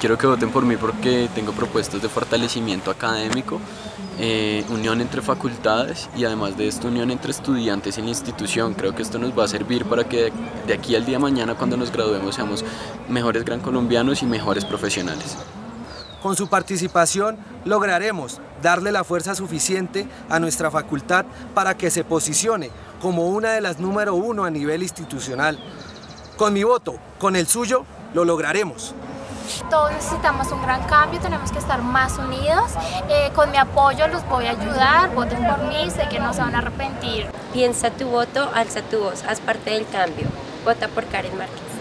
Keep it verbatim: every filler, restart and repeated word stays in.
quiero que voten por mí porque tengo propuestas de fortalecimiento académico, eh, unión entre facultades y además de esto unión entre estudiantes en la institución. Creo que esto nos va a servir para que de aquí al día de mañana, cuando nos graduemos, seamos mejores gran colombianos y mejores profesionales. Con su participación lograremos darle la fuerza suficiente a nuestra facultad para que se posicione como una de las número uno a nivel institucional. Con mi voto, con el suyo, lo lograremos. Todos necesitamos un gran cambio, tenemos que estar más unidos. Eh, con mi apoyo los voy a ayudar, voten por mí, sé que no se van a arrepentir. Piensa tu voto, alza tu voz, haz parte del cambio. Vota por Karen Márquez.